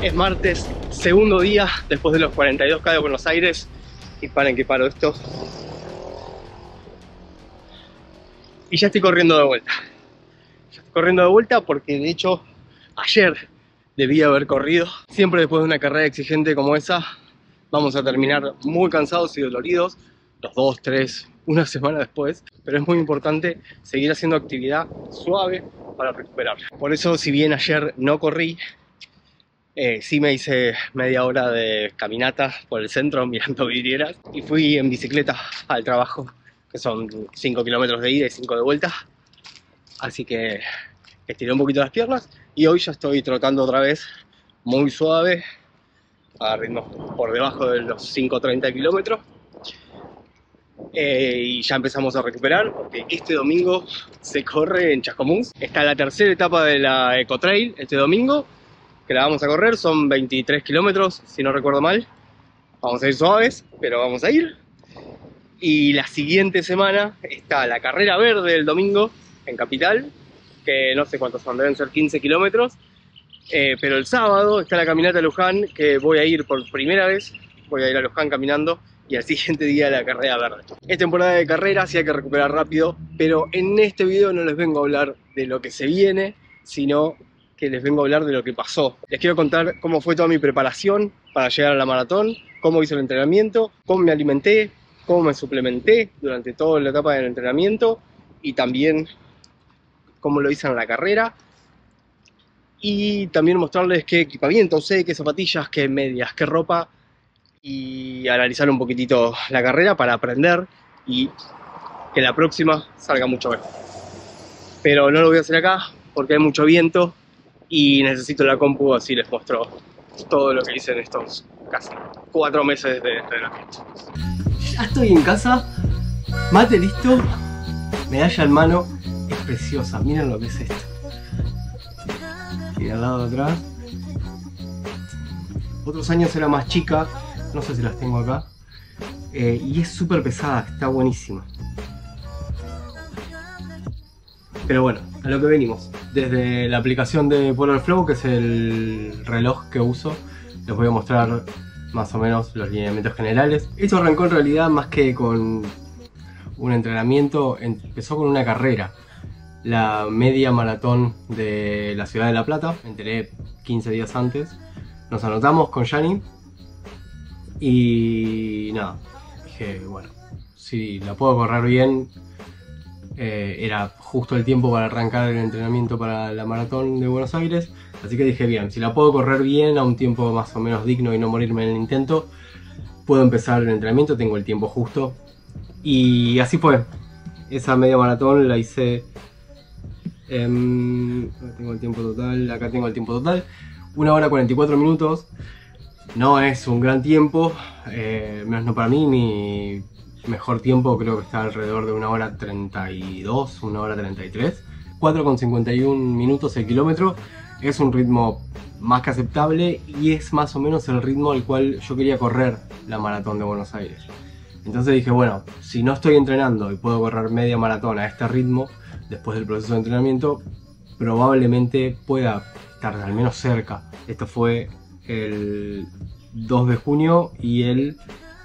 Es martes, segundo día después de los 42K de Buenos Aires. Y paren que paro esto. Y ya estoy corriendo de vuelta. Ya estoy corriendo de vuelta porque de hecho ayer debía haber corrido. Siempre después de una carrera exigente como esa vamos a terminar muy cansados y doloridos. Los 2, 3, una semana después. Pero es muy importante seguir haciendo actividad suave para recuperar. Por eso, si bien ayer no corrí, sí me hice media hora de caminata por el centro mirando vidrieras y fui en bicicleta al trabajo, que son 5 kilómetros de ida y 5 de vuelta. Así que estiré un poquito las piernas y hoy ya estoy trotando otra vez muy suave, a ritmos por debajo de los 5:30 kilómetros. Y ya empezamos a recuperar porque este domingo se corre en Chascomús. Está la tercera etapa de la Ecotrail este domingo, que la vamos a correr, son 23 kilómetros, si no recuerdo mal. Vamos a ir suaves, pero vamos a ir. Y la siguiente semana está la carrera verde el domingo en Capital, que no sé cuántos son, deben ser 15 kilómetros. Pero el sábado está la caminata a Luján, que voy a ir por primera vez. Voy a ir a Luján caminando y al siguiente día la carrera verde. Es temporada de carreras y hay que recuperar rápido, pero en este video no les vengo a hablar de lo que se viene, sino que les vengo a hablar de lo que pasó. Les quiero contar cómo fue toda mi preparación para llegar a la maratón, cómo hice el entrenamiento, cómo me alimenté, cómo me suplementé durante toda la etapa del entrenamiento y también cómo lo hice en la carrera. Y también mostrarles qué equipamiento usé, qué zapatillas, qué medias, qué ropa, y analizar un poquitito la carrera para aprender y que la próxima salga mucho mejor. Pero no lo voy a hacer acá porque hay mucho viento y necesito la compu, así les muestro todo lo que hice en estos casi 4 meses de entrenamiento. Ya estoy en casa, mate listo, medalla en mano, es preciosa, miren lo que es esto. Y al lado de atrás, otros años era más chica, no sé si las tengo acá, y es súper pesada, está buenísima. Pero bueno, a lo que venimos. Desde la aplicación de Polar Flow, que es el reloj que uso, les voy a mostrar más o menos los lineamientos generales. Esto arrancó en realidad más que con un entrenamiento, empezó con una carrera. La media maratón de la ciudad de La Plata, me enteré 15 días antes. Nos anotamos con Yani y nada, dije, bueno, si la puedo correr bien, era justo el tiempo para arrancar el entrenamiento para la maratón de Buenos Aires, así que dije, bien, si la puedo correr bien a un tiempo más o menos digno y no morirme en el intento, puedo empezar el entrenamiento, tengo el tiempo justo. Y así fue. Esa media maratón la hice, tengo el tiempo total, acá tengo el tiempo total, 1 hora 44 minutos. No es un gran tiempo, menos no para mí. Mi mejor tiempo creo que está alrededor de 1 hora 32, 1 hora 33. 4,51 minutos el kilómetro. Es un ritmo más que aceptable y es más o menos el ritmo al cual yo quería correr la maratón de Buenos Aires. Entonces dije, bueno, si no estoy entrenando y puedo correr media maratón a este ritmo, después del proceso de entrenamiento, probablemente pueda estar al menos cerca. Esto fue el 2 de junio y el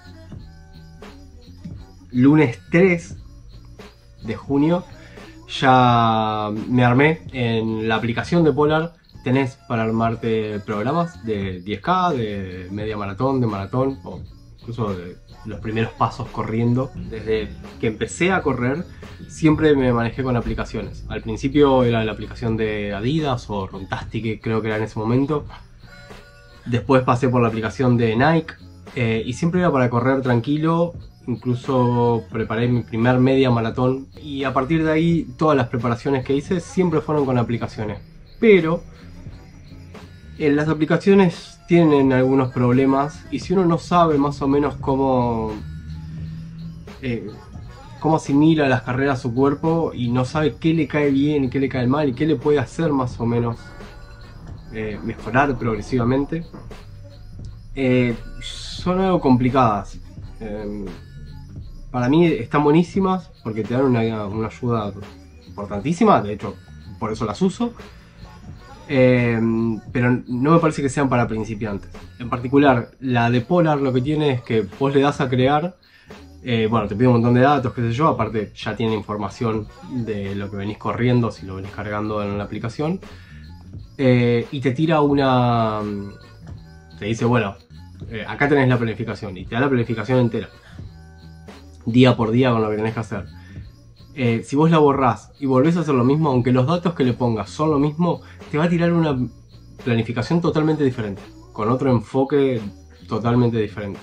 lunes 3 de junio ya me armé en la aplicación de Polar. Tenés para armarte programas de 10K, de media maratón, de maratón o incluso de los primeros pasos corriendo. Desde que empecé a correr siempre me manejé con aplicaciones. Al principio era la aplicación de Adidas o Runtastic, creo que era en ese momento. Después pasé por la aplicación de Nike y siempre era para correr tranquilo. Incluso preparé mi primer media maratón y a partir de ahí todas las preparaciones que hice siempre fueron con aplicaciones. Pero las aplicaciones tienen algunos problemas y si uno no sabe más o menos cómo asimila las carreras a su cuerpo y no sabe qué le cae bien y qué le cae mal y qué le puede hacer más o menos mejorar progresivamente, son algo complicadas. Para mí están buenísimas porque te dan una ayuda importantísima, de hecho por eso las uso. pero no me parece que sean para principiantes. En particular, la de Polar lo que tiene es que vos le das a crear, bueno, te pide un montón de datos, qué sé yo, aparte ya tiene información de lo que venís corriendo, si lo venís cargando en la aplicación, y te tira te dice, bueno, acá tenés la planificación, y te da la planificación entera, día por día con lo que tenés que hacer. Si vos la borrás y volvés a hacer lo mismo, aunque los datos que le pongas son lo mismo, te va a tirar una planificación totalmente diferente, con otro enfoque totalmente diferente.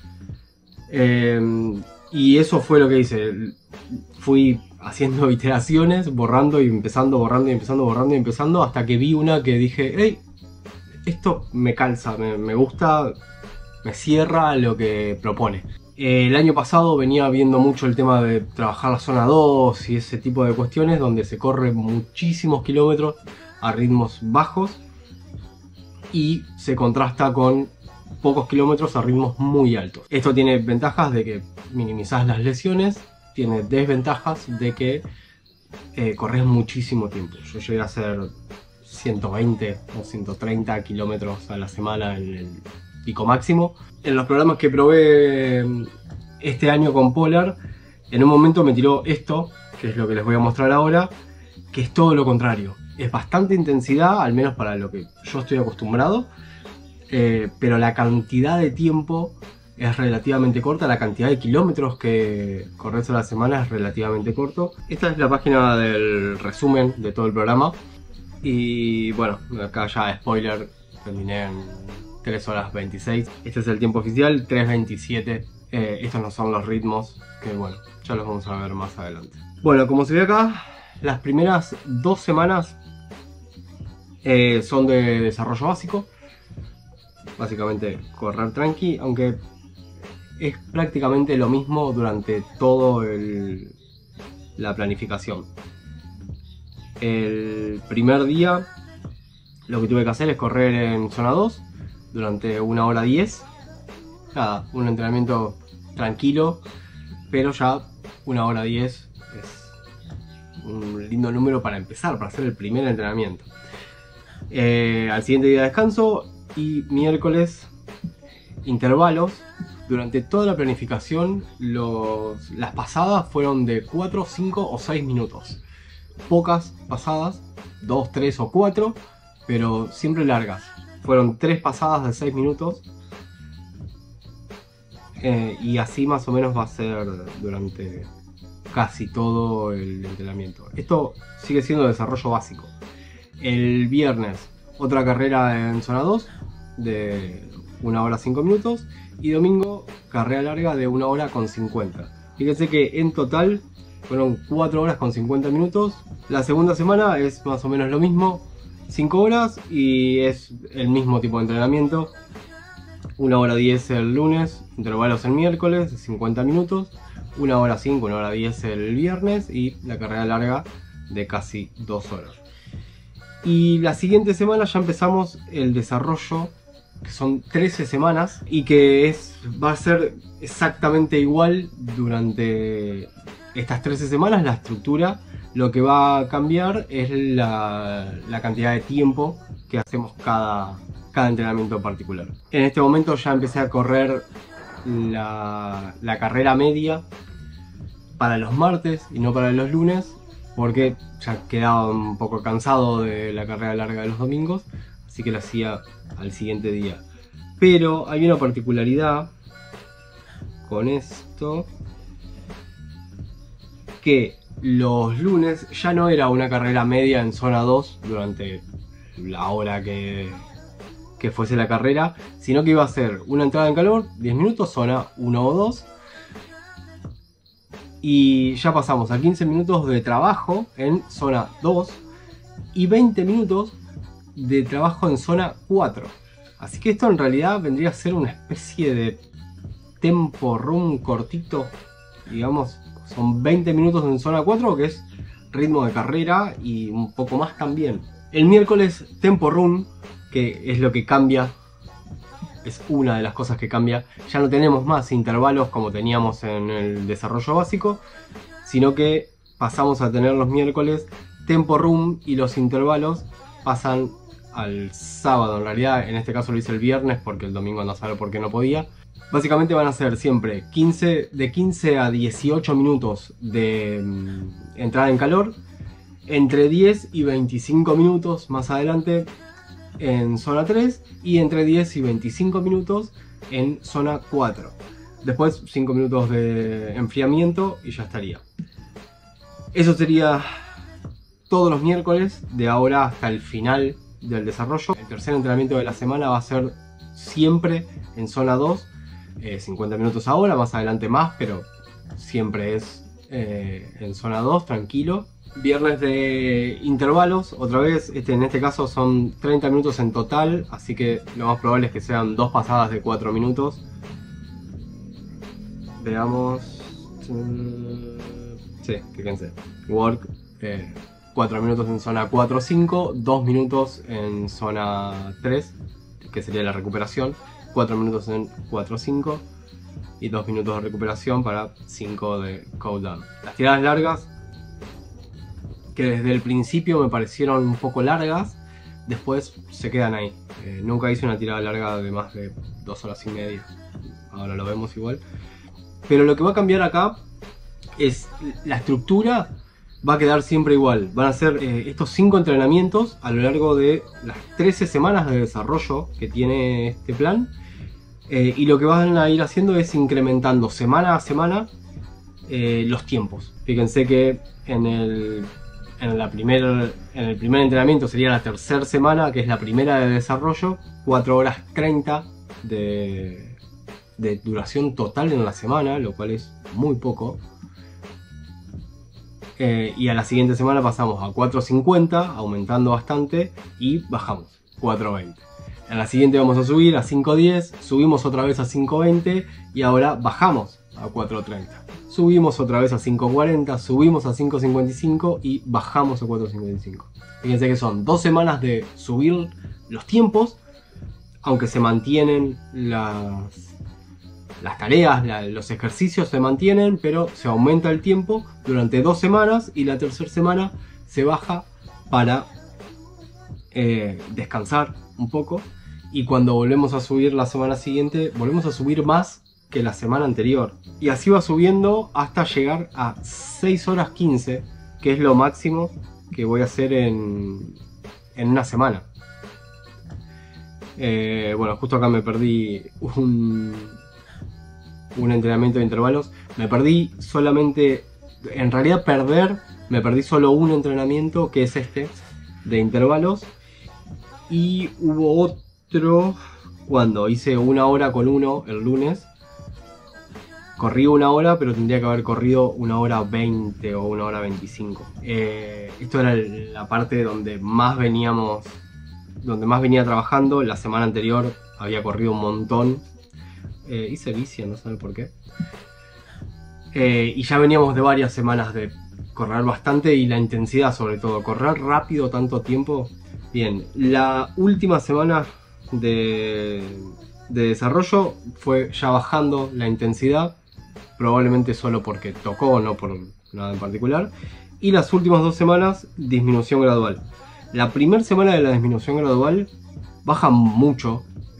Y eso fue lo que hice. Fui haciendo iteraciones, borrando y empezando, borrando y empezando, borrando y empezando, hasta que vi una que dije, hey, esto me calza, me gusta, me cierra lo que propone. El año pasado venía viendo mucho el tema de trabajar la zona 2 y ese tipo de cuestiones, donde se corre muchísimos kilómetros a ritmos bajos y se contrasta con pocos kilómetros a ritmos muy altos. Esto tiene ventajas de que minimizás las lesiones, tiene desventajas de que corres muchísimo tiempo. Yo llegué a hacer 120 o 130 kilómetros a la semana en el pico máximo. En los programas que probé este año con Polar, en un momento me tiró esto, que es lo que les voy a mostrar ahora, que es todo lo contrario. Es bastante intensidad, al menos para lo que yo estoy acostumbrado, pero la cantidad de tiempo es relativamente corta, la cantidad de kilómetros que corres a la semana es relativamente corto. Esta es la página del resumen de todo el programa. Y bueno, acá ya spoiler, terminé en 3 horas 26. Este es el tiempo oficial, 3:27. Estos no son los ritmos, que bueno, ya los vamos a ver más adelante. Bueno, como se ve acá, las primeras 2 semanas son de desarrollo básico. Básicamente correr tranqui, aunque es prácticamente lo mismo durante todo la planificación. El primer día lo que tuve que hacer es correr en zona 2 durante 1 hora 10. Nada, un entrenamiento tranquilo, pero ya 1 hora 10 es un lindo número para empezar, para hacer el primer entrenamiento. Al siguiente día descanso y miércoles intervalos. Durante toda la planificación las pasadas fueron de 4, 5 o 6 minutos. Pocas pasadas, 2, 3 o 4, pero siempre largas. Fueron 3 pasadas de 6 minutos. Y así más o menos va a ser durante casi todo el entrenamiento. Esto sigue siendo desarrollo básico. El viernes otra carrera en zona 2 de 1 hora 5 minutos. Y domingo carrera larga de 1 hora con 50. Fíjense que en total fueron 4 horas con 50 minutos. La segunda semana es más o menos lo mismo, 5 horas y es el mismo tipo de entrenamiento. 1 hora 10 el lunes, intervalos el miércoles, 50 minutos. 1 hora 5, 1 hora 10 el viernes y la carrera larga de casi 2 horas. Y la siguiente semana ya empezamos el desarrollo, que son 13 semanas y que va a ser exactamente igual durante estas 13 semanas. La estructura, lo que va a cambiar es la cantidad de tiempo que hacemos cada entrenamiento en particular. En este momento ya empecé a correr la carrera media para los martes y no para los lunes, porque ya quedaba un poco cansado de la carrera larga de los domingos, así que la hacía al siguiente día. Pero hay una particularidad con esto, que los lunes ya no era una carrera media en zona 2 durante la hora que fuese la carrera, sino que iba a ser una entrada en calor, 10 minutos, zona 1 o 2, y ya pasamos a 15 minutos de trabajo en zona 2 y 20 minutos de trabajo en zona 4. Así que esto en realidad vendría a ser una especie de tempo run cortito, digamos. Son 20 minutos en zona 4, que es ritmo de carrera, y un poco más también. El miércoles tempo run, que es lo que cambia, es una de las cosas que cambia. Ya no tenemos más intervalos como teníamos en el desarrollo básico, sino que pasamos a tener los miércoles tempo run y los intervalos pasan al sábado. En realidad en este caso lo hice el viernes porque el domingo ando a saber por qué no podía. Básicamente van a ser siempre de 15 a 18 minutos de entrada en calor, entre 10 y 25 minutos más adelante en zona 3 y entre 10 y 25 minutos en zona 4. Después 5 minutos de enfriamiento y ya estaría. Eso sería todos los miércoles de ahora hasta el final del desarrollo. El tercer entrenamiento de la semana va a ser siempre en zona 2, 50 minutos ahora, más adelante más, pero siempre es en zona 2, tranquilo. Viernes de intervalos, otra vez, en este caso son 30 minutos en total, así que lo más probable es que sean 2 pasadas de 4 minutos. Veamos. Sí, fíjense. Work, 4 minutos en zona 4-5, 2 minutos en zona 3, que sería la recuperación, 4 minutos en 4-5 y 2 minutos de recuperación para 5 de cooldown. Las tiradas largas, que desde el principio me parecieron un poco largas, después se quedan ahí. Nunca hice una tirada larga de más de 2 horas y media, ahora lo vemos igual. Pero lo que va a cambiar acá es la estructura, va a quedar siempre igual. Van a ser estos 5 entrenamientos a lo largo de las 13 semanas de desarrollo que tiene este plan. Y lo que van a ir haciendo es incrementando semana a semana los tiempos. Fíjense que en el primer entrenamiento sería la tercera semana, que es la primera de desarrollo, 4 horas 30 de duración total en la semana, lo cual es muy poco. Y a la siguiente semana pasamos a 4.50, aumentando bastante, y bajamos 4.20. A la siguiente vamos a subir a 5.10, subimos otra vez a 5.20 y ahora bajamos a 4.30. Subimos otra vez a 5.40, subimos a 5.55 y bajamos a 4.55. Fíjense que son 2 semanas de subir los tiempos, aunque se mantienen las tareas, los ejercicios se mantienen, pero se aumenta el tiempo durante 2 semanas y la tercera semana se baja para descansar un poco, y cuando volvemos a subir la semana siguiente volvemos a subir más que la semana anterior, y así va subiendo hasta llegar a 6 horas 15, que es lo máximo que voy a hacer en una semana. Bueno, justo acá me perdí un entrenamiento de intervalos. Me perdí solamente, en realidad me perdí solo un entrenamiento, que es este de intervalos, y hubo otro cuando hice 1 hora con 1 el lunes. Corrí 1 hora, pero tendría que haber corrido 1 hora 20 o 1 hora 25. Esto era la parte donde más venía trabajando. La semana anterior había corrido un montón. Hice bici, no sé por qué. Y ya veníamos de varias semanas de correr bastante, y la intensidad sobre todo. Correr rápido tanto tiempo. Bien, la última semana de desarrollo fue ya bajando la intensidad. Probablemente solo porque tocó, no por nada en particular. Y las últimas 2 semanas, disminución gradual. La primera semana de la disminución gradual baja mucho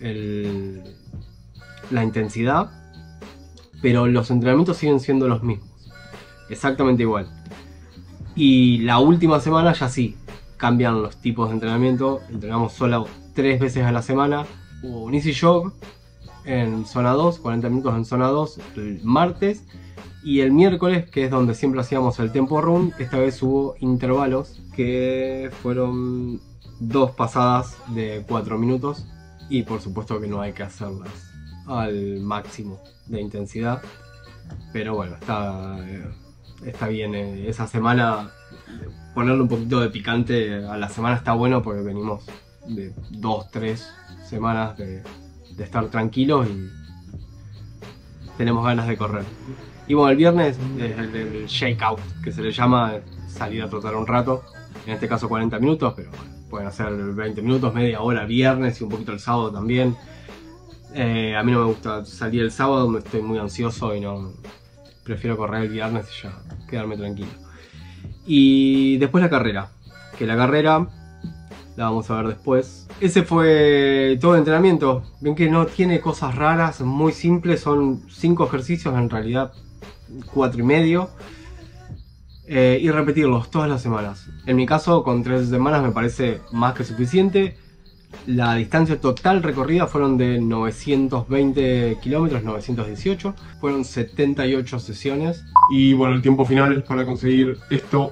la intensidad, pero los entrenamientos siguen siendo los mismos, exactamente igual. Y la última semana ya sí, cambian los tipos de entrenamiento. Entrenamos solo 3 veces a la semana. Hubo un easy jog en zona 2, 40 minutos en zona 2 el martes, y el miércoles, que es donde siempre hacíamos el tempo run, esta vez hubo intervalos, que fueron 2 pasadas de 4 minutos, y por supuesto que no hay que hacerlas al máximo de intensidad, pero bueno, está bien. Esa semana ponerle un poquito de picante a la semana está bueno, porque venimos de 2-3 semanas de estar tranquilos y tenemos ganas de correr. Y bueno, el viernes es el shakeout, que se le llama, salir a trotar un rato, en este caso 40 minutos, pero bueno, pueden hacer 20 minutos, media hora viernes y un poquito el sábado también. A mí no me gusta salir el sábado, me estoy muy ansioso y no, prefiero correr el viernes y ya quedarme tranquilo. Y después la carrera, que la carrera la vamos a ver después. ese fue todo el entrenamiento. Ven que no tiene cosas raras, muy simples, son 5 ejercicios, en realidad 4 y medio. Y repetirlos todas las semanas. En mi caso, con 3 semanas me parece más que suficiente. La distancia total recorrida fueron de 920 kilómetros, 918. Fueron 78 sesiones. Y bueno, el tiempo final para conseguir esto.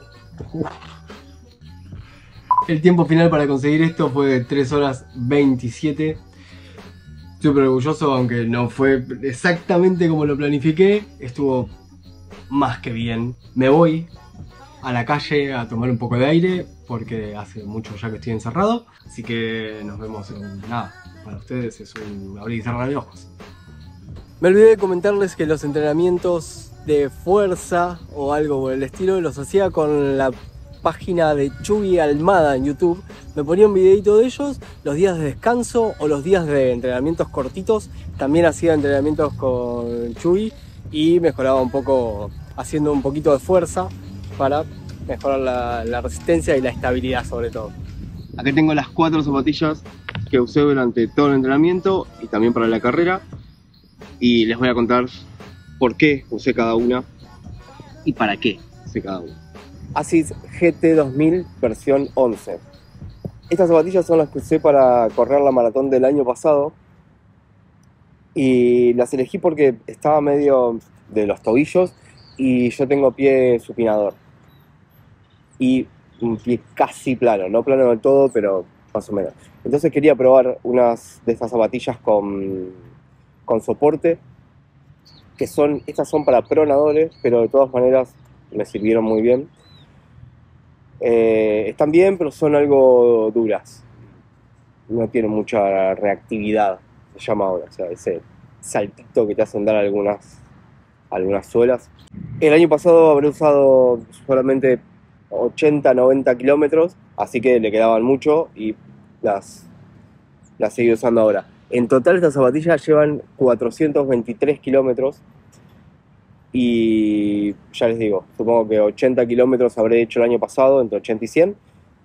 El tiempo final para conseguir esto fue de 3 horas 27. Súper orgulloso, aunque no fue exactamente como lo planifiqué. Estuvo más que bien. Me voy a la calle a tomar un poco de aire porque hace mucho ya que estoy encerrado. Así que nos vemos en nada. Para ustedes es un abrir y cerrar de ojos. Me olvidé de comentarles que los entrenamientos de fuerza o algo por el estilo los hacía con la página de Chuy Almada en YouTube. Me ponía un videito de ellos, los días de descanso o los días de entrenamientos cortitos. También hacía entrenamientos con Chuy y mejoraba un poco haciendo un poquito de fuerza para mejorar la resistencia y la estabilidad sobre todo. Aquí tengo las 4 zapatillas que usé durante todo el entrenamiento y también para la carrera. Y les voy a contar por qué usé cada una y para qué usé cada una. Asics GT 2000 versión 11. Estas zapatillas son las que usé para correr la maratón del año pasado. Y las elegí porque estaba medio de los tobillos y yo tengo pie supinador. Y un pie casi plano, no plano del todo, pero más o menos. Entonces quería probar unas de estas zapatillas con soporte, que estas son para pronadores, pero de todas maneras me sirvieron muy bien. Están bien, pero son algo duras. No tienen mucha reactividad, se llama ahora, o sea, ese saltito que te hacen dar algunas suelas. El año pasado habré usado solamente 80-90 kilómetros, así que le quedaban mucho y las seguí usando ahora. En total estas zapatillas llevan 423 kilómetros y ya les digo, supongo que 80 kilómetros habré hecho el año pasado, entre 80 y 100,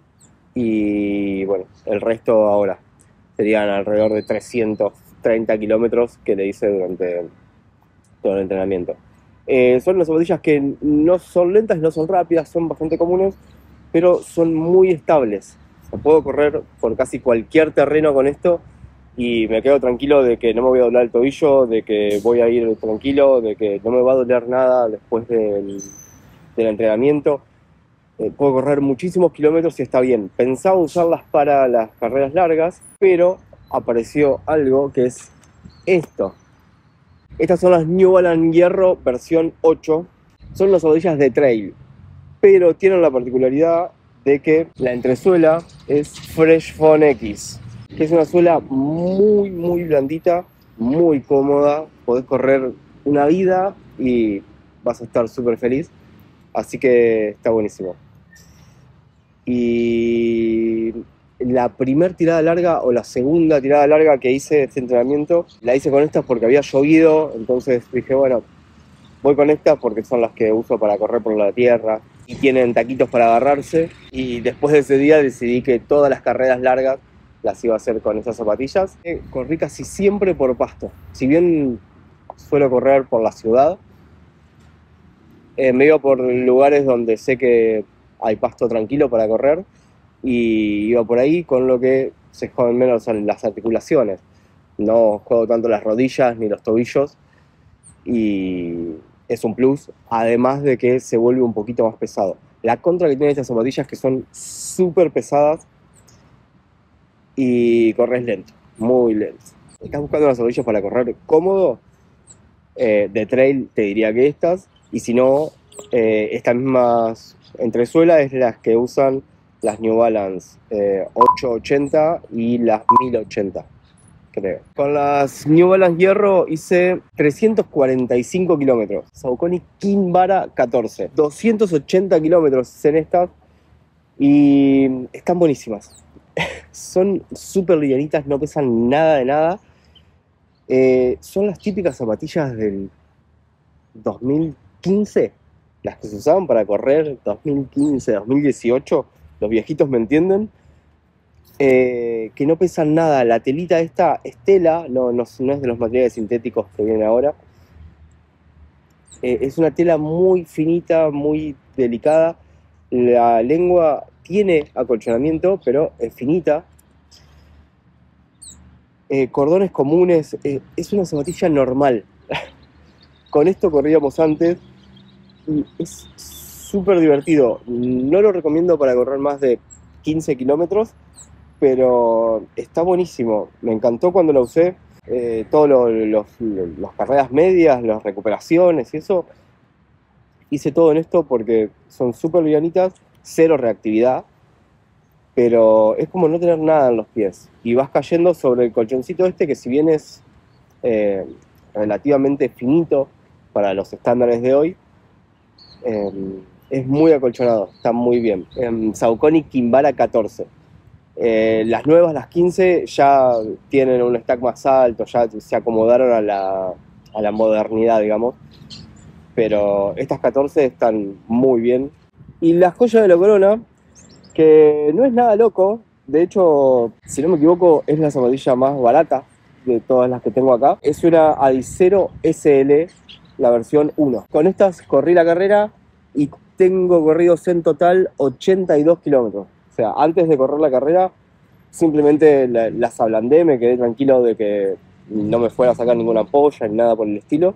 y bueno, el resto ahora serían alrededor de 330 kilómetros que le hice durante todo el entrenamiento. Son unas zapatillas que no son lentas, no son rápidas, son bastante comunes, pero son muy estables. O sea, puedo correr por casi cualquier terreno con esto y me quedo tranquilo de que no me voy a doblar el tobillo, de que voy a ir tranquilo, de que no me va a doler nada después del entrenamiento. Puedo correr muchísimos kilómetros y está bien. Pensaba usarlas para las carreras largas, pero apareció algo que es esto. Estas son las New Balance Hierro versión 8. Son las zapatillas de trail, pero tienen la particularidad de que la entresuela es Fresh Foam X, que es una suela muy muy blandita, muy cómoda. Podés correr una vida y vas a estar súper feliz. Así que está buenísimo. Y la primera tirada larga o la segunda tirada larga que hice de este entrenamiento la hice con estas porque había llovido, entonces dije bueno, voy con estas porque son las que uso para correr por la tierra y tienen taquitos para agarrarse, y después de ese día decidí que todas las carreras largas las iba a hacer con esas zapatillas. Corrí casi siempre por pasto, si bien suelo correr por la ciudad, me iba por lugares donde sé que hay pasto tranquilo para correr y iba por ahí, con lo que se joden menos las articulaciones. No juego tanto las rodillas ni los tobillos y es un plus, además de que se vuelve un poquito más pesado. La contra que tienen estas zapatillas es que son súper pesadas y corres lento, muy lento. ¿Estás buscando unas zapatillas para correr cómodo? De trail te diría que estas, y si no, estas mismas entresuelas es las que usan las New Balance 880 y las 1080, creo. Con las New Balance Hierro hice 345 kilómetros, Saucony Kinvara 14, 280 kilómetros en estas y están buenísimas. Son súper livianitas, no pesan nada de nada. Son las típicas zapatillas del 2015, las que se usaban para correr 2015, 2018, los viejitos me entienden. que no pesan nada. La telita esta es tela, no es de los materiales sintéticos que vienen ahora. Es una tela muy finita, muy delicada. La lengua tiene acolchonamiento, pero es finita. Cordones comunes, es una zapatilla normal. Con esto corríamos antes y es súper divertido. No lo recomiendo para correr más de 15 kilómetros, pero está buenísimo. Me encantó cuando la usé. Todas las carreras medias, las recuperaciones y eso, hice todo en esto porque son súper livianitas, cero reactividad, pero es como no tener nada en los pies. Y vas cayendo sobre el colchoncito este que, si bien es relativamente finito para los estándares de hoy, es muy acolchonado, está muy bien. Saucony Kimbara 14. Las nuevas, las 15, ya tienen un stack más alto, ya se acomodaron a la modernidad, digamos. Pero estas 14 están muy bien. Y la joya de la corona, que no es nada loco, de hecho, si no me equivoco, es la zapatilla más barata de todas las que tengo acá. Es una Adicero SL, la versión 1. Con estas corrí la carrera y tengo corridos en total 82 kilómetros. O sea, antes de correr la carrera, simplemente las ablandé, me quedé tranquilo de que no me fuera a sacar ninguna ampolla ni nada por el estilo.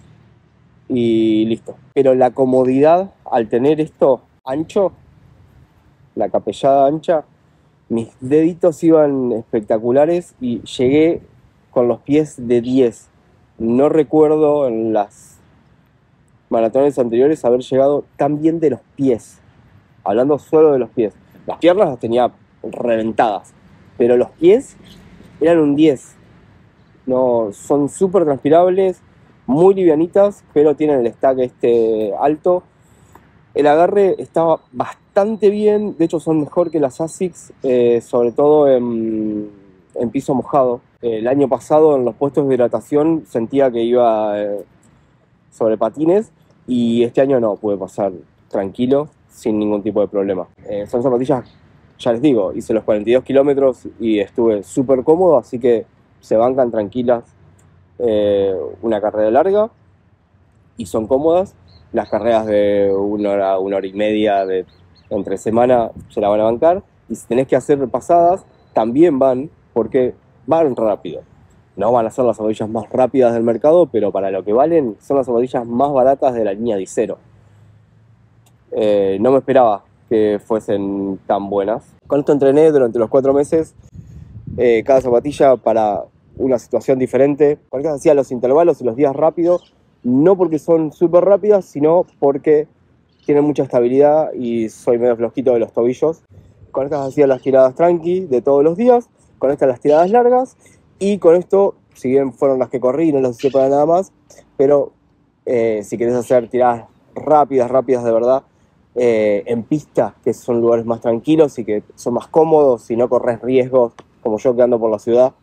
Y listo. Pero la comodidad al tener esto ancho, la capellada ancha, mis deditos iban espectaculares y llegué con los pies de 10. No recuerdo en las maratones anteriores haber llegado tan bien de los pies. Hablando solo de los pies. Las piernas las tenía reventadas, pero los pies eran un 10. No, son súper transpirables, muy livianitas, pero tienen el stack alto. El agarre estaba bastante bien, de hecho son mejor que las ASICS, sobre todo en piso mojado. El año pasado en los puestos de hidratación sentía que iba sobre patines, y este año no, pude pasar tranquilo, sin ningún tipo de problema. Son zapatillas, ya les digo, hice los 42 kilómetros y estuve súper cómodo, así que se bancan tranquilas una carrera larga y son cómodas. Las carreras de una hora y media entre semana se la van a bancar, y si tenés que hacer pasadas también van, porque van rápido. No van a ser las zapatillas más rápidas del mercado, pero para lo que valen son las zapatillas más baratas de la línea Adicero. No me esperaba que fuesen tan buenas. Con esto entrené durante los 4 meses, cada zapatilla para una situación diferente. Con estas hacía los intervalos y los días rápidos, no porque son súper rápidas, sino porque tienen mucha estabilidad y soy medio flojito de los tobillos. Con estas hacía las tiradas tranqui de todos los días, con estas las tiradas largas, y con esto, si bien fueron las que corrí, no las usé para nada más, pero si querés hacer tiradas rápidas de verdad, en pista, que son lugares más tranquilos y que son más cómodos y no corres riesgos, como yo que ando por la ciudad,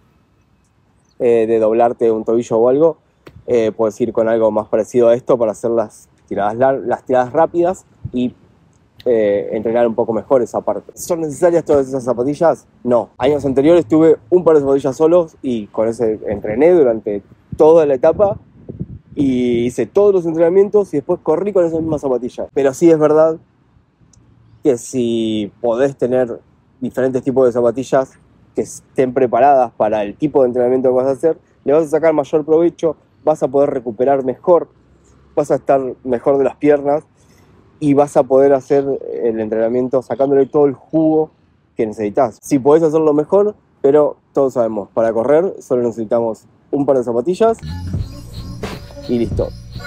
de doblarte un tobillo o algo, puedes ir con algo más parecido a esto para hacer las tiradas rápidas y entrenar un poco mejor esa parte. ¿Son necesarias todas esas zapatillas? No. Años anteriores tuve un par de zapatillas solos y con ese entrené durante toda la etapa y hice todos los entrenamientos y después corrí con esas mismas zapatillas. Pero sí es verdad que si podés tener diferentes tipos de zapatillas que estén preparadas para el tipo de entrenamiento que vas a hacer, le vas a sacar mayor provecho, vas a poder recuperar mejor, vas a estar mejor de las piernas y vas a poder hacer el entrenamiento sacándole todo el jugo que necesitas. Si podés hacerlo mejor, pero todos sabemos, para correr solo necesitamos un par de zapatillas y listo.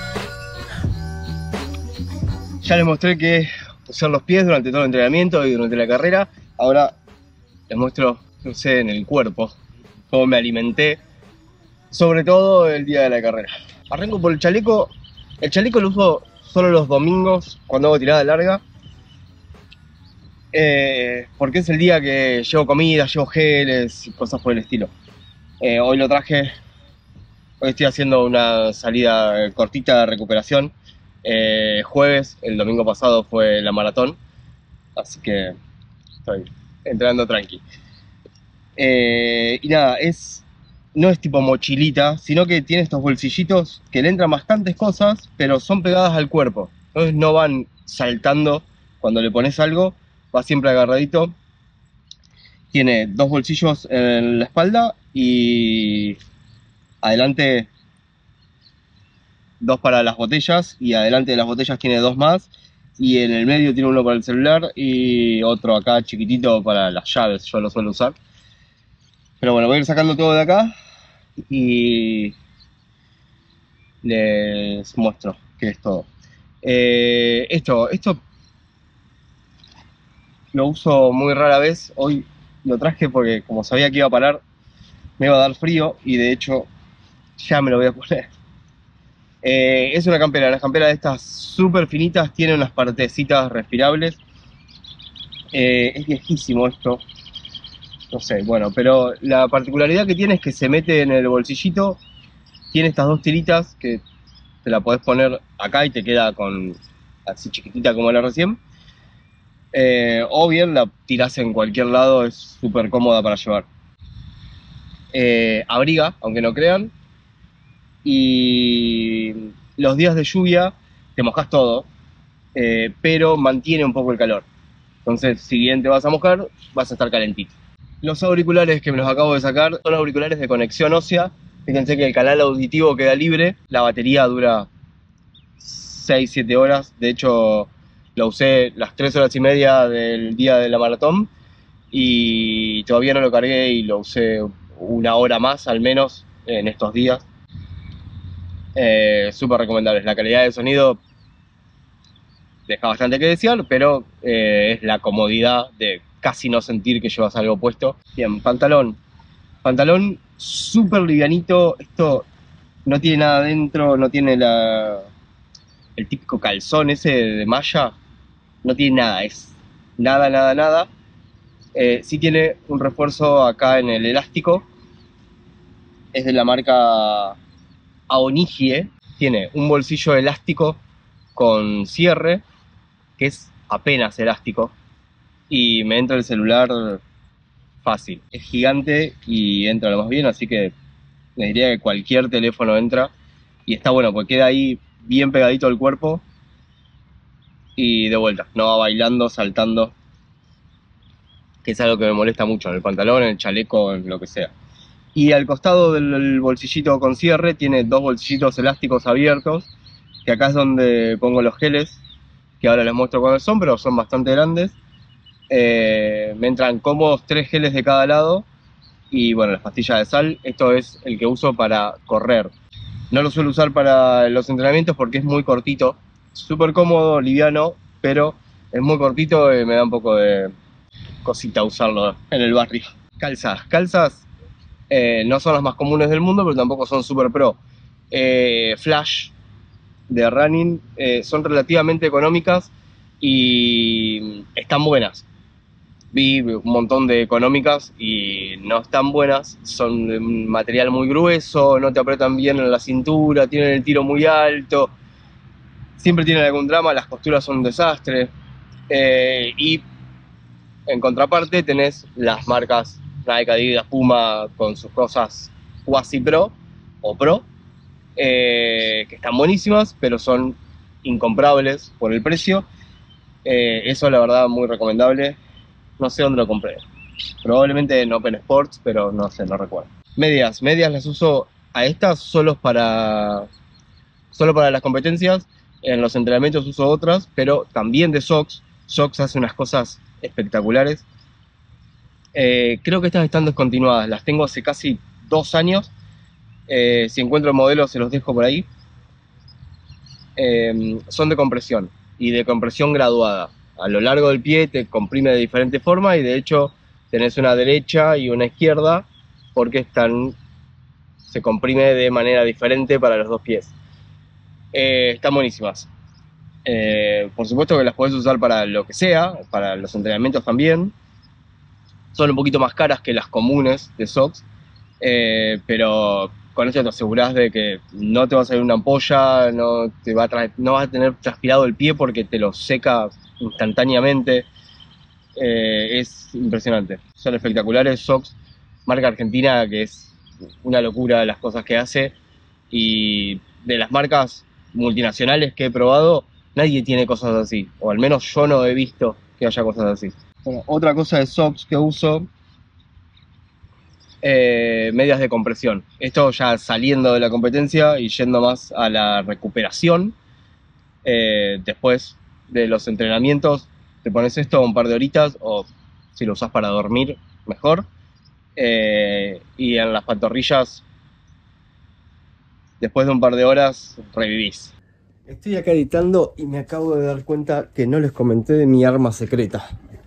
Ya les mostré que usar los pies durante todo el entrenamiento y durante la carrera. Ahora les muestro, no sé, en el cuerpo, cómo me alimenté, sobre todo el día de la carrera. Arranco por el chaleco. El chaleco lo uso solo los domingos cuando hago tirada larga, porque es el día que llevo comida, llevo geles y cosas por el estilo. Hoy lo traje, hoy estoy haciendo una salida cortita de recuperación, jueves, el domingo pasado fue la maratón, así que estoy entrenando tranqui. Y nada, no es tipo mochilita, sino que tiene estos bolsillitos que le entran bastantes cosas, pero son pegadas al cuerpo. Entonces no van saltando cuando le pones algo, va siempre agarradito. Tiene dos bolsillos en la espalda y adelante dos para las botellas, y adelante de las botellas tiene dos más, y en el medio tiene uno para el celular y otro acá chiquitito para las llaves. Yo lo suelo usar. Pero bueno, voy a ir sacando todo de acá y les muestro qué es todo. Esto lo uso muy rara vez. Hoy lo traje porque como sabía que iba a parar, me iba a dar frío y de hecho ya me lo voy a poner. Es una campera, las camperas de estas súper finitas, tienen unas partecitas respirables. Es viejísimo esto. No sé, bueno, pero la particularidad que tiene es que se mete en el bolsillito, tiene estas dos tiritas que te la podés poner acá y te queda con así chiquitita como la recién. O bien la tirás en cualquier lado, es súper cómoda para llevar. Abriga, aunque no crean. Y los días de lluvia te mojás todo, pero mantiene un poco el calor. Entonces, si bien te vas a mojar, vas a estar calentito. Los auriculares que me los acabo de sacar son auriculares de conexión ósea. Fíjense que el canal auditivo queda libre, la batería dura 6-7 horas. De hecho, lo usé las 3 horas y media del día de la maratón y todavía no lo cargué y lo usé una hora más al menos en estos días. Súper recomendables. La calidad de sonido deja bastante que desear, pero es la comodidad de casi no sentir que llevas algo puesto. Bien, pantalón súper livianito. Esto no tiene nada adentro, no tiene el típico calzón ese de malla, no tiene nada, es nada. Sí tiene un refuerzo acá en el elástico, es de la marca Aonigie. Tiene un bolsillo elástico con cierre, que es apenas elástico, y me entra el celular fácil. Es gigante y entra lo más bien, así que les diría que cualquier teléfono entra. Y está bueno, porque queda ahí bien pegadito al cuerpo y de vuelta, no va bailando, saltando, que es algo que me molesta mucho en el pantalón, en el chaleco, en lo que sea. Y al costado del bolsillito con cierre tiene dos bolsillitos elásticos abiertos, que acá es donde pongo los geles, que ahora les muestro cuáles son, pero son bastante grandes. Me entran cómodos 3 geles de cada lado y bueno, las pastillas de sal. Esto es el que uso para correr. No lo suelo usar para los entrenamientos porque es muy cortito, súper cómodo, liviano, pero es muy cortito y me da un poco de cosita usarlo en el barrio. Calzas no son las más comunes del mundo, pero tampoco son super pro. Flash de running, son relativamente económicas y están buenas. Vi un montón de económicas y no están buenas, son de un material muy grueso, no te apretan bien en la cintura, tienen el tiro muy alto, siempre tienen algún drama, las costuras son un desastre. Y en contraparte tenés las marcas Nike, Adidas, Puma con sus cosas quasi pro o pro, que están buenísimas, pero son incomprables por el precio. Eso la verdad muy recomendable. No sé dónde lo compré, probablemente en Open Sports, pero no sé, no recuerdo. Medias las uso a estas solo para las competencias. En los entrenamientos uso otras, pero también de Sox. Sox hace unas cosas espectaculares. Creo que estas están descontinuadas, las tengo hace casi 2 años. Si encuentro modelos se los dejo por ahí. Son de compresión y de compresión graduada. A lo largo del pie te comprime de diferente forma y de hecho tenés una derecha y una izquierda porque se comprime de manera diferente para los dos pies. Están buenísimas. Por supuesto que las podés usar para lo que sea, para los entrenamientos también. Son un poquito más caras que las comunes de Sox, pero con esto te asegurás de que no te va a salir una ampolla, no vas a tener transpirado el pie porque te lo seca instantáneamente. Es impresionante, son espectaculares. Sox marca argentina, que es una locura las cosas que hace, y de las marcas multinacionales que he probado, nadie tiene cosas así, o al menos yo no he visto que haya cosas así. Bueno, otra cosa de socks que uso, medias de compresión. Esto ya saliendo de la competencia y yendo más a la recuperación. Después de los entrenamientos te pones esto un par de horitas, o si lo usas para dormir, mejor. Y en las pantorrillas, después de un par de horas, revivís. Estoy acá editando y me acabo de dar cuenta que no les comenté de mi arma secreta.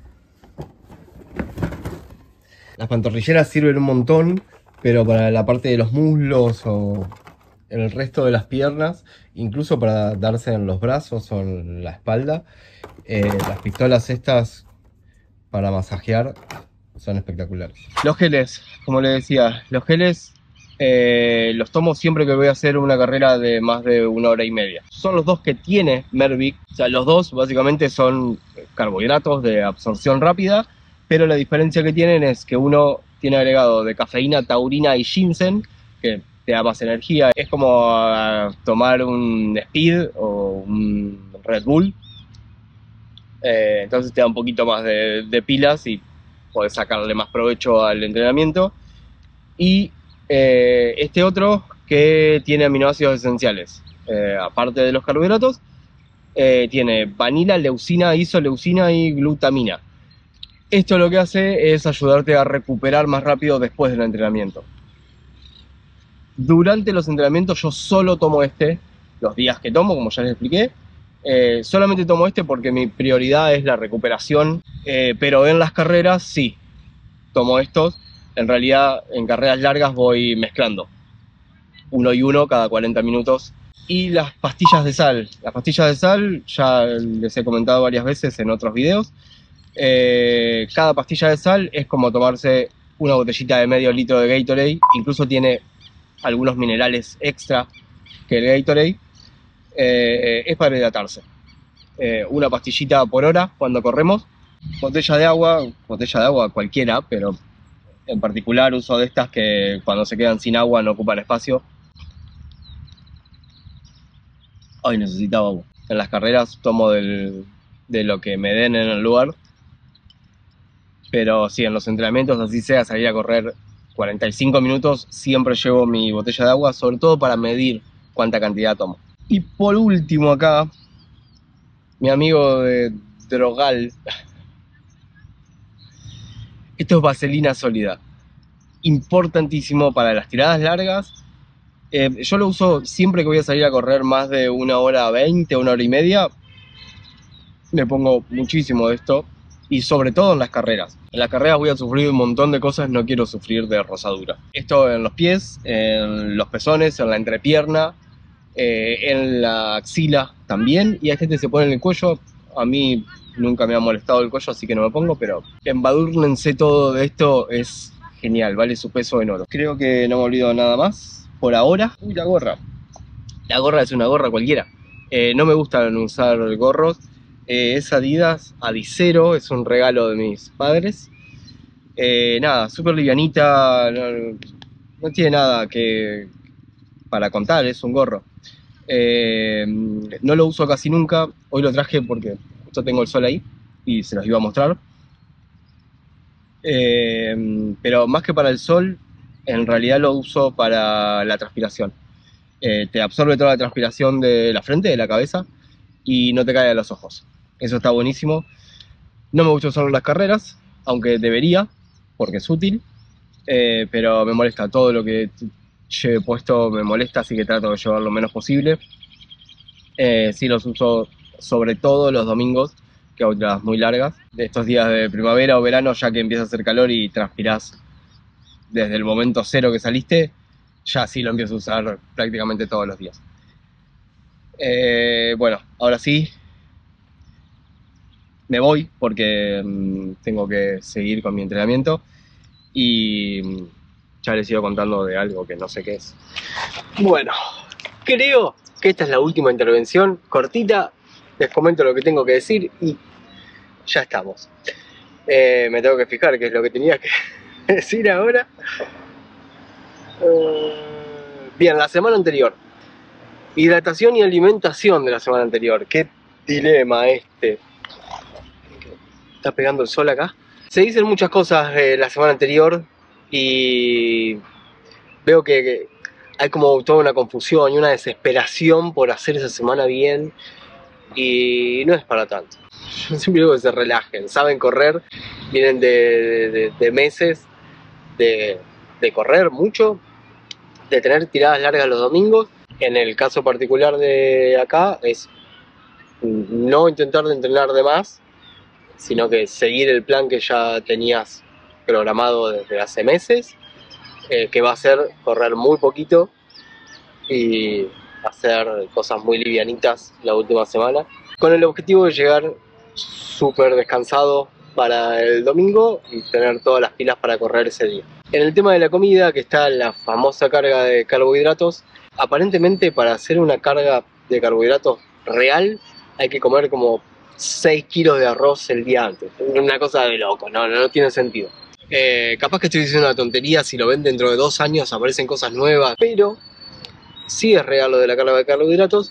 Las pantorrilleras sirven un montón, pero para la parte de los muslos o el resto de las piernas, incluso para darse en los brazos o en la espalda, las pistolas estas para masajear son espectaculares. Los geles, como les decía, los geles los tomo siempre que voy a hacer una carrera de más de 1 hora y media. Son los dos que tiene Mervic, o sea, los dos básicamente son carbohidratos de absorción rápida, pero la diferencia que tienen es que uno tiene agregado de cafeína, taurina y ginseng, que te da más energía. Es como tomar un Speed o un Red Bull, entonces te da un poquito más de pilas y podés sacarle más provecho al entrenamiento. Y este otro que tiene aminoácidos esenciales, aparte de los carbohidratos, tiene vanila, leucina, isoleucina y glutamina. Esto lo que hace es ayudarte a recuperar más rápido después del entrenamiento. Durante los entrenamientos yo solo tomo este, los días que tomo, como ya les expliqué. Solamente tomo este porque mi prioridad es la recuperación, pero en las carreras sí, tomo estos. En realidad en carreras largas voy mezclando, uno y uno cada 40 minutos. Y las pastillas de sal. Las pastillas de sal ya les he comentado varias veces en otros videos. Cada pastilla de sal es como tomarse una botellita de medio litro de Gatorade. Incluso tiene algunos minerales extra que el Gatorade. Es para hidratarse. Una pastillita por hora cuando corremos. Botella de agua cualquiera, pero en particular uso de estas que cuando se quedan sin agua no ocupan espacio. Hoy necesitaba agua. En las carreras tomo de lo que me den en el lugar. Pero sí, en los entrenamientos, así sea, salir a correr 45 minutos, siempre llevo mi botella de agua, sobre todo para medir cuánta cantidad tomo. Y por último acá, mi amigo de Drogal. Esto es vaselina sólida. Importantísimo para las tiradas largas. Yo lo uso siempre que voy a salir a correr más de 1 hora 20, 1 hora y media. Me pongo muchísimo de esto. Y sobre todo en las carreras. En las carreras voy a sufrir un montón de cosas, no quiero sufrir de rosadura. Esto en los pies, en los pezones, en la entrepierna, en la axila también. Y hay gente que se pone en el cuello. A mí nunca me ha molestado el cuello, así que no me pongo, pero embadúrnense todo de esto, es genial, vale su peso en oro. Creo que no me olvido nada más por ahora. Uy, la gorra. La gorra es una gorra cualquiera. No me gustan usar gorros. Es Adidas Adicero, es un regalo de mis padres. Nada, súper livianita, no tiene nada para contar, es un gorro. No lo uso casi nunca, hoy lo traje porque justo tengo el sol ahí y se los iba a mostrar. Pero más que para el sol, en realidad lo uso para la transpiración. Te absorbe toda la transpiración de la frente, de la cabeza, y no te cae a los ojos. Eso está buenísimo. No me gusta usarlo en las carreras, aunque debería, porque es útil, pero me molesta. Todo lo que lleve puesto me molesta, así que trato de llevar lo menos posible. Sí los uso sobre todo los domingos, que hago tiradas muy largas. De estos días de primavera o verano, ya que empieza a hacer calor y transpirás desde el momento cero que saliste, ya sí lo empiezo a usar prácticamente todos los días. Bueno, ahora sí me voy porque tengo que seguir con mi entrenamiento y ya les sigo contando de algo que no sé qué es. Bueno, creo que esta es la última intervención cortita. Les comento lo que tengo que decir y ya estamos. Me tengo que fijar qué es lo que tenía que decir ahora. Bien, la semana anterior. Hidratación y alimentación de la semana anterior. Qué dilema este. Está pegando el sol acá. Se dicen muchas cosas la semana anterior y veo que hay como toda una confusión y una desesperación por hacer esa semana bien y no es para tanto. Yo siempre digo que se relajen, saben correr, vienen de meses de correr mucho, de tener tiradas largas los domingos. En el caso particular de acá es no intentar de entrenar de más, sino que seguir el plan que ya tenías programado desde hace meses, que va a ser correr muy poquito y hacer cosas muy livianitas la última semana, con el objetivo de llegar súper descansado para el domingo y tener todas las pilas para correr ese día. En el tema de la comida, que está la famosa carga de carbohidratos, aparentemente para hacer una carga de carbohidratos real hay que comer como 6 kilos de arroz el día antes. Una cosa de loco, no tiene sentido. Capaz que estoy diciendo una tontería, si lo ven dentro de 2 años aparecen cosas nuevas, pero sí es real lo de la carga de carbohidratos.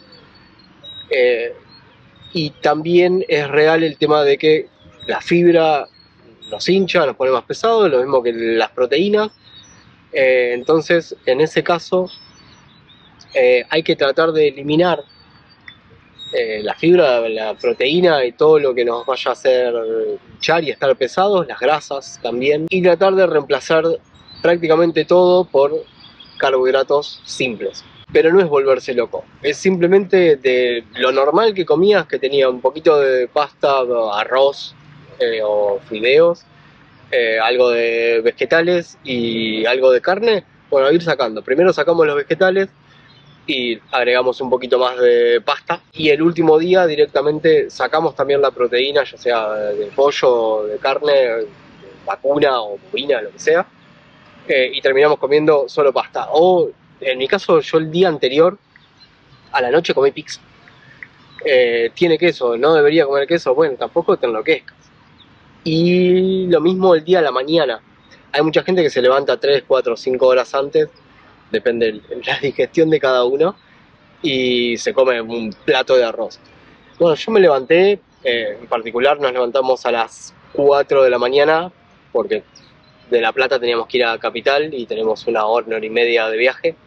Y también es real el tema de que la fibra nos hincha, nos pone más pesados, lo mismo que las proteínas. Entonces, en ese caso, hay que tratar de eliminar la fibra, la proteína y todo lo que nos vaya a hacer hinchar y estar pesados, las grasas también, y tratar de reemplazar prácticamente todo por carbohidratos simples. Pero no es volverse loco, es simplemente de lo normal que comías, que tenía un poquito de pasta, arroz o fideos, algo de vegetales y algo de carne. Bueno, ir sacando, primero sacamos los vegetales y agregamos un poquito más de pasta, y el último día directamente sacamos también la proteína, ya sea de pollo, de carne, de vacuna o bovina, lo que sea, y terminamos comiendo solo pasta. O en mi caso, yo el día anterior a la noche comí pizza. Tiene queso, no debería comer queso, bueno, tampoco te enloquezcas. Y lo mismo el día a la mañana. Hay mucha gente que se levanta 3, 4, 5 horas antes, depende de la digestión de cada uno, y se come un plato de arroz. Bueno, yo me levanté, en particular nos levantamos a las 4 de la mañana, porque de La Plata teníamos que ir a Capital y tenemos una hora y media de viaje.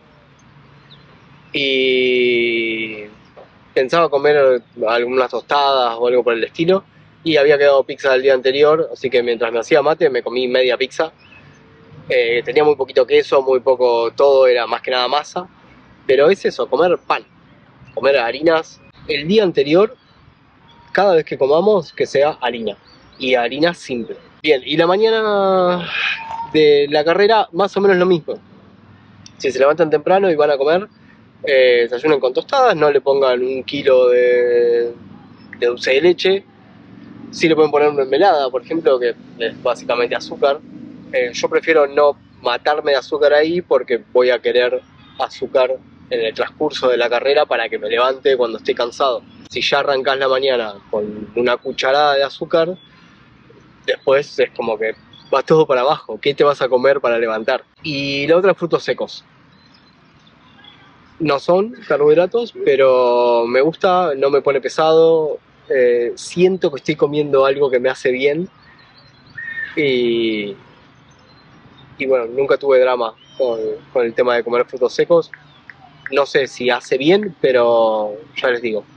Y pensaba comer algunas tostadas o algo por el estilo, y había quedado pizza del día anterior, así que mientras me hacía mate me comí media pizza. Tenía muy poquito queso, muy poco, todo era más que nada masa, pero es eso, comer pan, comer harinas. El día anterior, cada vez que comamos, que sea harina, y harina simple. Bien, y la mañana de la carrera más o menos lo mismo. Si se levantan temprano y van a comer, desayunen con tostadas, no le pongan 1 kilo de dulce de leche. Sí le pueden poner una mermelada, por ejemplo, que es básicamente azúcar. Yo prefiero no matarme de azúcar ahí, porque voy a querer azúcar en el transcurso de la carrera para que me levante cuando esté cansado. Si ya arrancás la mañana con una cucharada de azúcar, después es como que va todo para abajo. ¿Qué te vas a comer para levantar? Y la otra, frutos secos. No son carbohidratos, pero me gusta, no me pone pesado. Siento que estoy comiendo algo que me hace bien. Y bueno, nunca tuve drama con el tema de comer frutos secos. No sé si hace bien, pero ya les digo,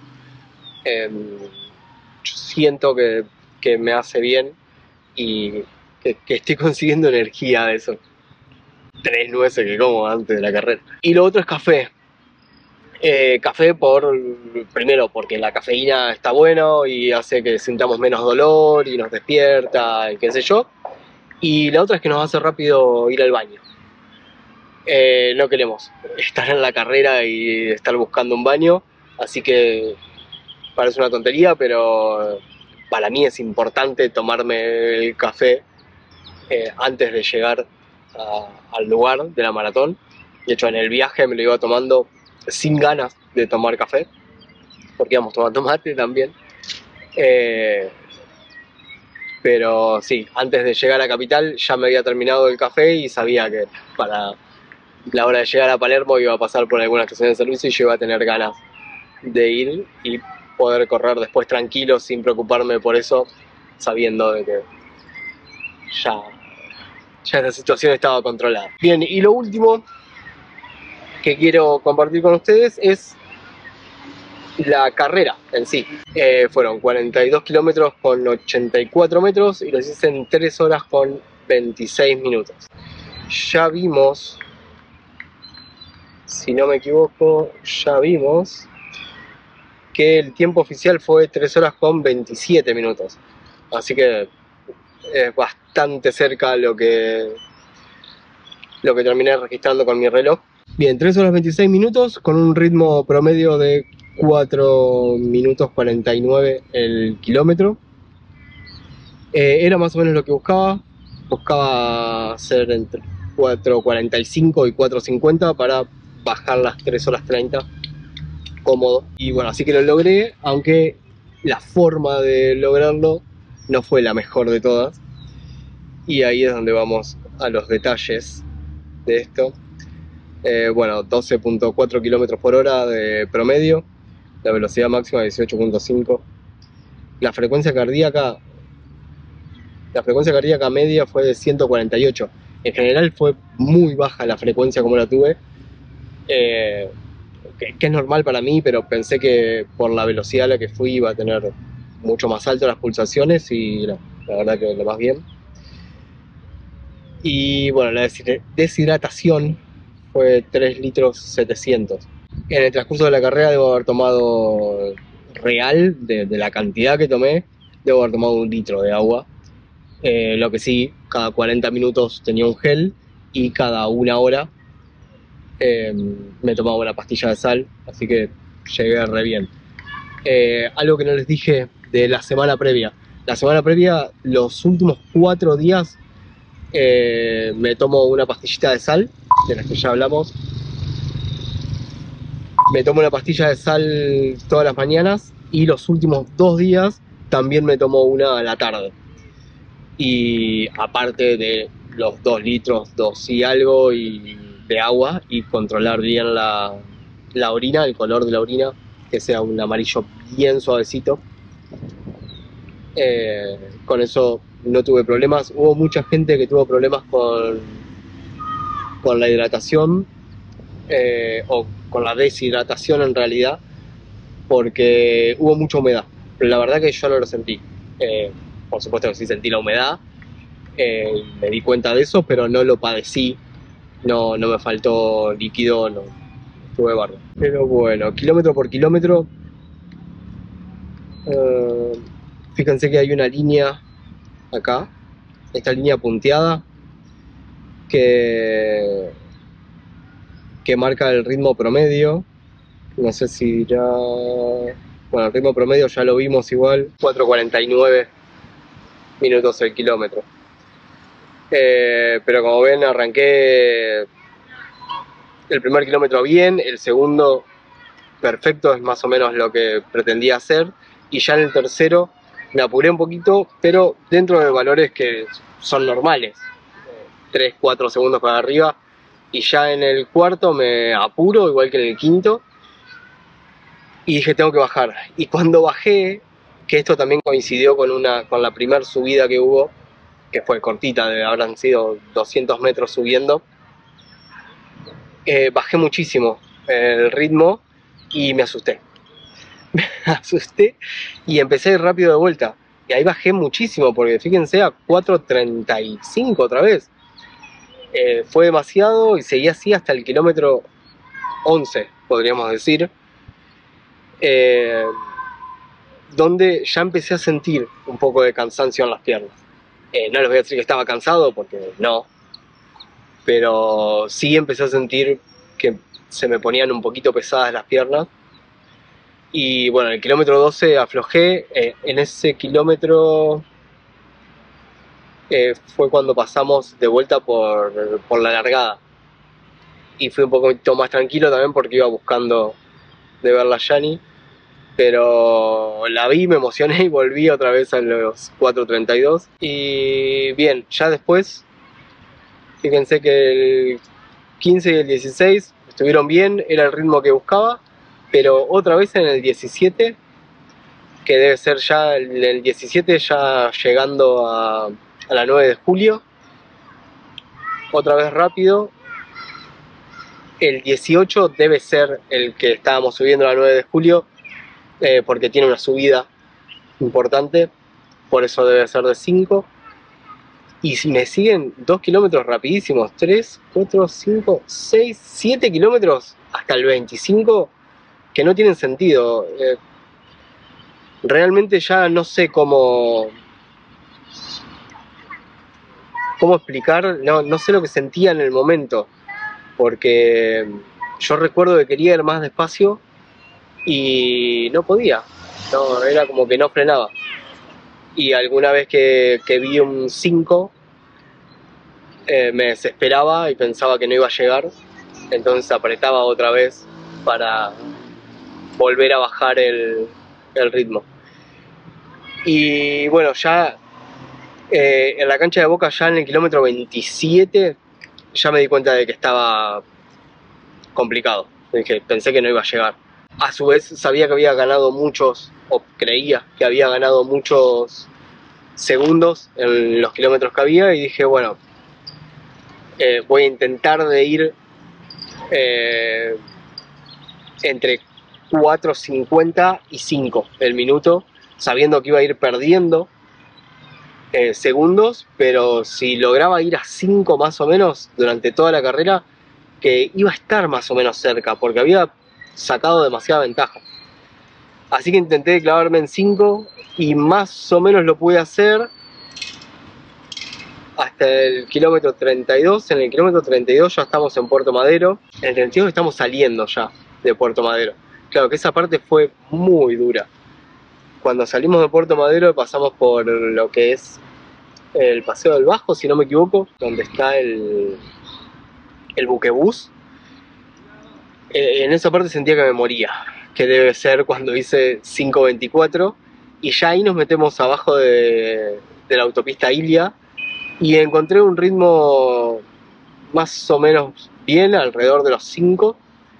yo siento que me hace bien y que estoy consiguiendo energía de eso. 3 nueces que como antes de la carrera. Y lo otro es café. Café primero porque la cafeína está bueno y hace que sintamos menos dolor y nos despierta y qué sé yo. Y la otra es que nos hace rápido ir al baño. No queremos estar en la carrera y estar buscando un baño, así que parece una tontería, pero para mí es importante tomarme el café antes de llegar al lugar de la maratón. De hecho, en el viaje me lo iba tomando sin ganas de tomar café, porque íbamos tomando mate también. Pero sí, antes de llegar a Capital ya me había terminado el café y sabía que para la hora de llegar a Palermo iba a pasar por alguna estación de servicio y yo iba a tener ganas de ir y poder correr después tranquilo sin preocuparme por eso, sabiendo de que ya esta situación estaba controlada. Bien, y lo último que quiero compartir con ustedes es la carrera en sí. Fueron 42 kilómetros con 84 metros y los hice en 3 horas con 26 minutos. Ya vimos, si no me equivoco, que el tiempo oficial fue 3 horas con 27 minutos. Así que es bastante cerca lo que terminé registrando con mi reloj. Bien, 3 horas 26 minutos con un ritmo promedio de 4 minutos 49 el kilómetro. Era más o menos lo que buscaba hacer entre 4.45 y 4.50 para bajar las 3 horas 30 cómodo. Y bueno, así que lo logré, aunque la forma de lograrlo no fue la mejor de todas. Y ahí es donde vamos a los detalles de esto. Bueno, 12.4 km por hora de promedio, la velocidad máxima 18.5. La frecuencia cardíaca media fue de 148. En general fue muy baja la frecuencia como la tuve, que es normal para mí, pero pensé que por la velocidad a la que fui iba a tener mucho más alto las pulsaciones y no, la verdad que lo más bien. Y bueno, la deshidratación fue 3 litros 700. En el transcurso de la carrera debo haber tomado, real, de la cantidad que tomé, debo haber tomado 1 litro de agua. Lo que sí, cada 40 minutos tenía un gel y cada 1 hora me tomaba una pastilla de sal, así que llegué re bien. Algo que no les dije de la semana previa. La semana previa, los últimos 4 días, me tomo una pastillita de sal, de las que ya hablamos. Me tomo una pastilla de sal todas las mañanas y los últimos 2 días también me tomo una a la tarde. Y aparte de los 2 litros, 2 y algo de agua, y controlar bien la orina, el color de la orina, que sea un amarillo bien suavecito. Con eso no tuve problemas. Hubo mucha gente que tuvo problemas con la hidratación, o con la deshidratación en realidad, porque hubo mucha humedad. Pero la verdad que yo no lo sentí. Por supuesto que sí sentí la humedad, me di cuenta de eso, pero no lo padecí. No me faltó líquido, no, estuve bárbaro. Pero bueno, kilómetro por kilómetro, fíjense que hay una línea acá, esta línea punteada que marca el ritmo promedio. No sé si ya... Bueno, el ritmo promedio ya lo vimos igual, 4.49 minutos el kilómetro. Pero como ven, arranqué el primer kilómetro bien, el segundo perfecto, es más o menos lo que pretendía hacer, y ya en el tercero me apuré un poquito, pero dentro de valores que son normales, 3-4 segundos para arriba, y ya en el cuarto me apuro, igual que en el quinto, y dije tengo que bajar. Y cuando bajé, que esto también coincidió con la primera subida que hubo, que fue cortita, habrán sido 200 metros subiendo, bajé muchísimo el ritmo y me asusté. Me asusté y empecé a ir rápido de vuelta. Y ahí bajé muchísimo, porque fíjense, a 4.35 otra vez. Fue demasiado y seguí así hasta el kilómetro 11, podríamos decir. Donde ya empecé a sentir un poco de cansancio en las piernas. No les voy a decir que estaba cansado, porque no. Pero sí empecé a sentir que se me ponían un poquito pesadas las piernas. Y bueno, en el kilómetro 12 aflojé. En ese kilómetro fue cuando pasamos de vuelta por la largada. Y fui un poquito más tranquilo también porque iba buscando de ver la Yani. pero la vi, me emocioné y volví otra vez a los 4:32. Y bien, ya después, fíjense que el 15 y el 16 estuvieron bien, era el ritmo que buscaba, pero otra vez en el 17, que debe ser ya el 17 ya llegando a la 9 de julio, otra vez rápido. El 18 debe ser el que estábamos subiendo a la 9 de julio, porque tiene una subida importante, por eso debe ser de 5. Y si me siguen 2 kilómetros rapidísimos, 3, 4, 5, 6, 7 kilómetros hasta el 25, que no tienen sentido. Realmente ya no sé cómo explicar, no sé lo que sentía en el momento, porque yo recuerdo que quería ir más despacio y no podía, no, era como que no frenaba. Y alguna vez que vi un 5, me desesperaba y pensaba que no iba a llegar, entonces apretaba otra vez para volver a bajar el ritmo. Y bueno, ya en la cancha de Boca, ya en el kilómetro 27, ya me di cuenta de que estaba complicado. Pensé que no iba a llegar. A su vez sabía que había ganado muchos, o creía que había ganado muchos segundos en los kilómetros que había, y dije, bueno, voy a intentar de ir entre 4:50 y 5 el minuto, sabiendo que iba a ir perdiendo segundos, pero si lograba ir a 5 más o menos durante toda la carrera, que iba a estar más o menos cerca, porque había sacado demasiada ventaja. Así que intenté clavarme en 5 y más o menos lo pude hacer hasta el kilómetro 32. En el kilómetro 32 ya estamos en Puerto Madero. En el 32 estamos saliendo ya de Puerto Madero. Claro que esa parte fue muy dura. Cuando salimos de Puerto Madero pasamos por lo que es el Paseo del Bajo, si no me equivoco, donde está el buquebús. En esa parte sentía que me moría, que debe ser cuando hice 5:24, y ya ahí nos metemos abajo de la autopista Ilia, y encontré un ritmo más o menos bien, alrededor de los 5,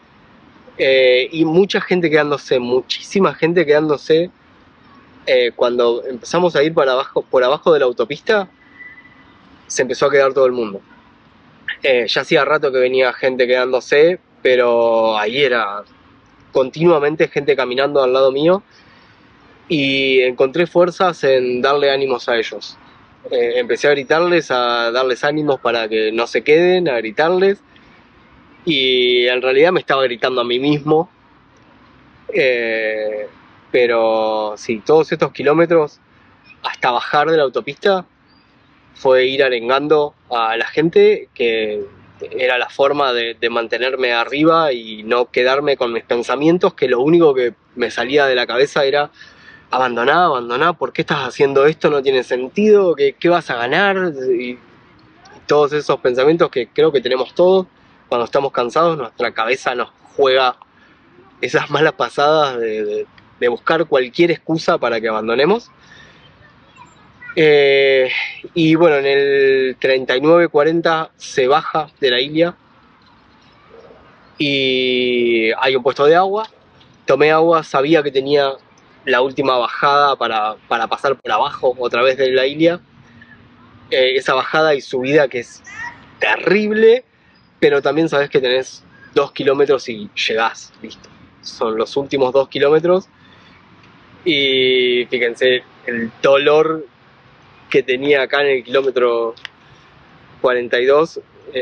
y mucha gente quedándose, muchísima gente quedándose. Cuando empezamos a ir por abajo de la autopista, se empezó a quedar todo el mundo. Ya hacía rato que venía gente quedándose, pero ahí era continuamente gente caminando al lado mío, y encontré fuerzas en darle ánimos a ellos. Empecé a gritarles, a darles ánimos para que no se queden, a gritarles, y en realidad me estaba gritando a mí mismo. Pero sí, todos estos kilómetros hasta bajar de la autopista fue ir arengando a la gente, que era la forma de mantenerme arriba y no quedarme con mis pensamientos, que lo único que me salía de la cabeza era abandoná, ¿por qué estás haciendo esto? No tiene sentido, ¿qué vas a ganar? Y todos esos pensamientos que creo que tenemos todos cuando estamos cansados. Nuestra cabeza nos juega esas malas pasadas de buscar cualquier excusa para que abandonemos. Y bueno, en el 39:40 se baja de la Ilia y hay un puesto de agua. Tomé agua, sabía que tenía la última bajada para pasar por abajo otra vez de la Ilia. Esa bajada y subida que es terrible, pero también sabes que tenés 2 kilómetros y llegás, listo. Son los últimos 2 kilómetros. Y fíjense el dolor que tenía acá en el kilómetro 42.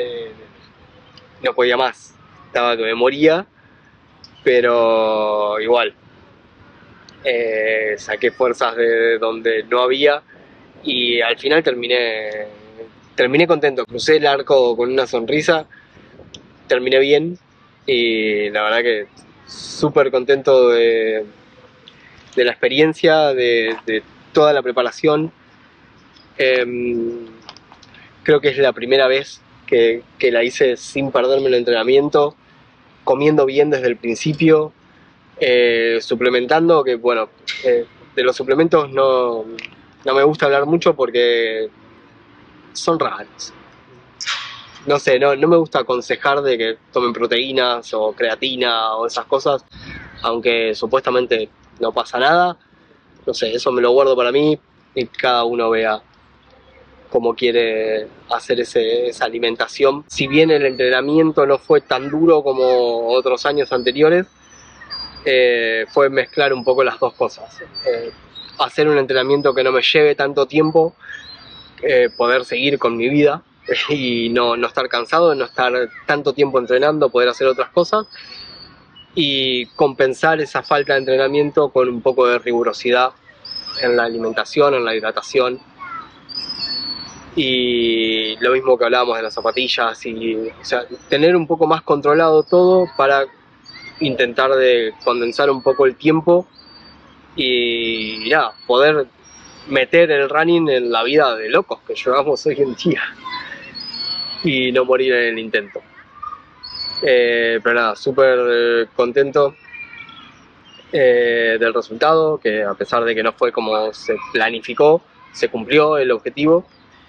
No podía más, estaba que me moría, pero igual saqué fuerzas de donde no había, y al final terminé contento. Crucé el arco con una sonrisa, terminé bien, y la verdad que súper contento de la experiencia, de toda la preparación. Creo que es la primera vez que la hice sin perderme el entrenamiento, comiendo bien desde el principio, suplementando, que bueno, de los suplementos no me gusta hablar mucho porque son raros. No sé, no me gusta aconsejar de que tomen proteínas o creatina o esas cosas, aunque supuestamente no pasa nada. No sé, eso me lo guardo para mí y cada uno vea cómo quiere hacer esa alimentación. Si bien el entrenamiento no fue tan duro como otros años anteriores, fue mezclar un poco las dos cosas. Hacer un entrenamiento que no me lleve tanto tiempo, poder seguir con mi vida y no estar cansado, no estar tanto tiempo entrenando, poder hacer otras cosas y compensar esa falta de entrenamiento con un poco de rigurosidad en la alimentación, en la hidratación. Y lo mismo que hablábamos de las zapatillas, o sea, tener un poco más controlado todo para intentar de condensar un poco el tiempo y nada, poder meter el running en la vida de locos que llevamos hoy en día y no morir en el intento. Pero nada, súper contento del resultado, que a pesar de que no fue como se planificó, se cumplió el objetivo.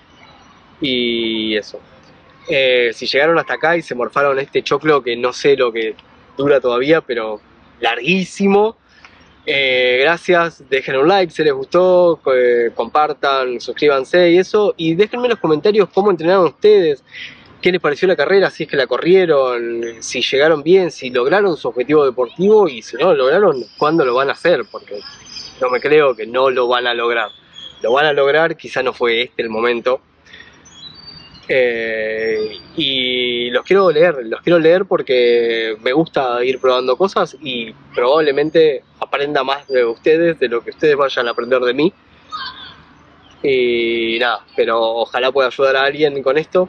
Y eso. Si llegaron hasta acá y se morfaron este choclo, que no sé lo que dura todavía, pero larguísimo, gracias, dejen un like si les gustó, compartan, suscríbanse y eso, y déjenme en los comentarios cómo entrenaron ustedes, qué les pareció la carrera, si es que la corrieron, si llegaron bien, si lograron su objetivo deportivo, y si no lo lograron, cuándo lo van a hacer, porque no me creo que no lo van a lograr. Lo van a lograr, quizá no fue este el momento. Y los quiero leer porque me gusta ir probando cosas y probablemente aprenda más de ustedes, de lo que ustedes vayan a aprender de mí. Y nada, pero ojalá pueda ayudar a alguien con esto.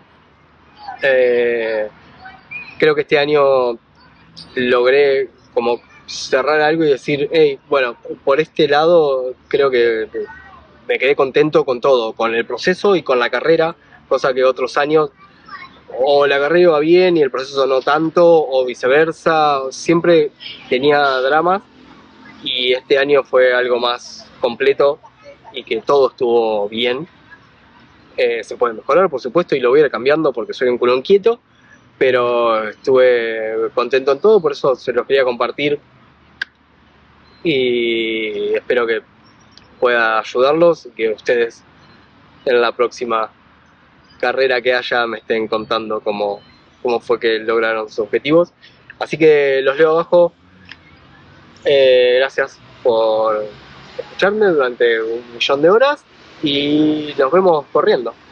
Creo que este año logré como cerrar algo y decir, hey, bueno, por este lado creo que me quedé contento con todo, con el proceso y con la carrera, cosa que otros años o la carrera iba bien y el proceso no tanto, o viceversa, siempre tenía dramas, y este año fue algo más completo y que todo estuvo bien. Se puede mejorar, por supuesto, y lo voy a ir cambiando porque soy un culón quieto, pero estuve contento en todo, por eso se los quería compartir y espero que pueda ayudarlos, que ustedes en la próxima carrera que haya me estén contando cómo fue que lograron sus objetivos. Así que los leo abajo. Gracias por escucharme durante 1.000.000 de horas y nos vemos corriendo.